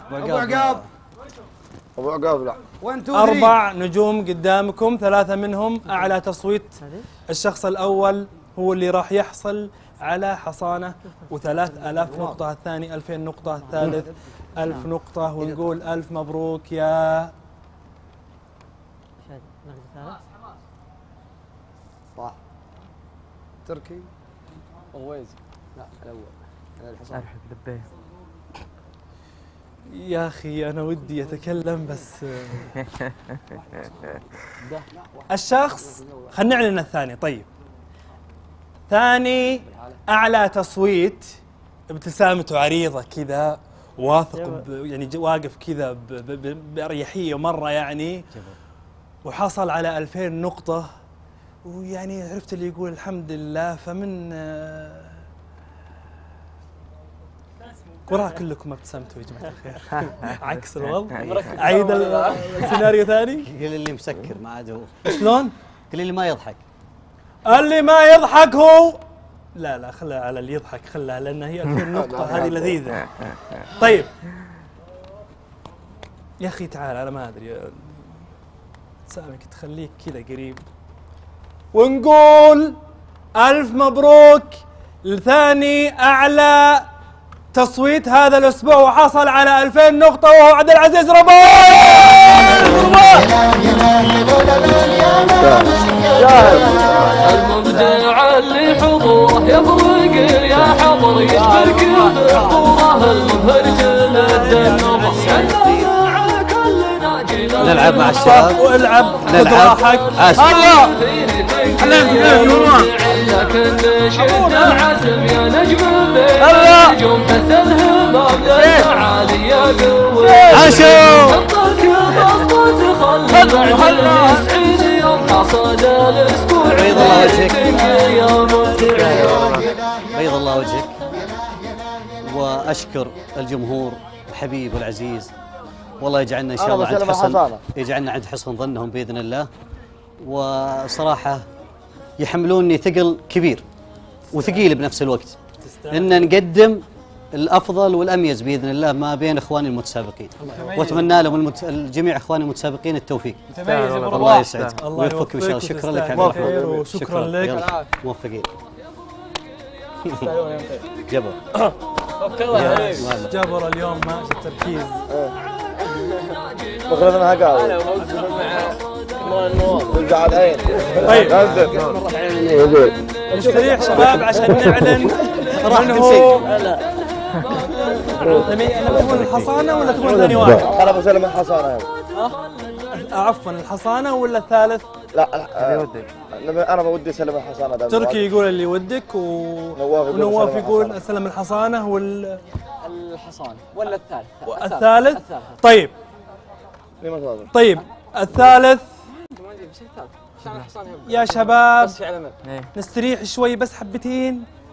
ابو عقاب. ابو عقاب لا. 1 2 4 نجوم قدامكم، 3 منهم اعلى تصويت. الشخص الاول هو اللي راح يحصل على حصانه و3000 نقطه، الثاني 2000 نقطه، الثالث 1000 نقطه، ونقول الف مبروك يا صح. تركي اويز. لا الاول الحصان. يا اخي انا ودي اتكلم بس الشخص، خلينا نعلن الثاني. طيب ثاني اعلى تصويت، ابتسامته عريضه كذا، واثق يعني واقف كذا باريحيه مره يعني، وحصل على 2000 نقطه، ويعني عرفت اللي يقول الحمد لله. فمن وراها كلكم ابتسمتوا يا جماعه الخير. عكس الوضع. عيد السيناريو ثاني. كل اللي مسكر ما عاد هو. شلون؟ كل اللي ما يضحك. اللي ما يضحك هو. لا خلها على اللي يضحك، خلها لان هي 2000 نقطه هذه لذيذه. طيب يا اخي تعال، انا ما ادري سامك تخليك كذا قريب، ونقول الف مبروك لثاني اعلى تصويت هذا الاسبوع، وحصل على 2000 نقطة، وهو عبد العزيز رباط. المبدع اللي حضوره يفرق يا حضر، يشبك في حضوره المبهر جلد النظر. نلعب مع الشباب والعب خذ راحك. الله لكن شد العزم يا نجم النجوم، تسلهم بالمعالي يا قوي. عاشوا حطك بسطة خلي بعد التسعين يوم حصاد الاسبوع. بيض الله وجهك. يا مبدع. بيض الله وجهك. واشكر الجمهور الحبيب والعزيز، والله يجعلنا ان شاء الله عند حسن، يجعلنا عند حسن ظنهم باذن الله. وصراحه يحملوني ثقل كبير وثقيل بنفس الوقت، ان نقدم الافضل والاميز باذن الله ما بين اخواني المتسابقين، واتمنى لهم الجميع اخواني المتسابقين التوفيق. الله يسعدك ويوفقك ان شاء الله. شكرا لك عبد الرحمن، وشكرا لك. موفقين. جبر جبر اليوم ماشي التركيز. بخلف انها قاعد ترجع العين. طيب نستريح شباب عشان نعلن من هو. تبون الحصانه ولا تبون ثاني واحد؟ انا بسلم الحصانه. عفوا الحصانه ولا الثالث؟ لا انا بودي اسلم الحصانه. تركي يقول اللي ودك، ونواف يقول اسلم الحصانه الحصان ولا الثالث. طيب الثالث يا شباب، نستريح شوي بس حبتين.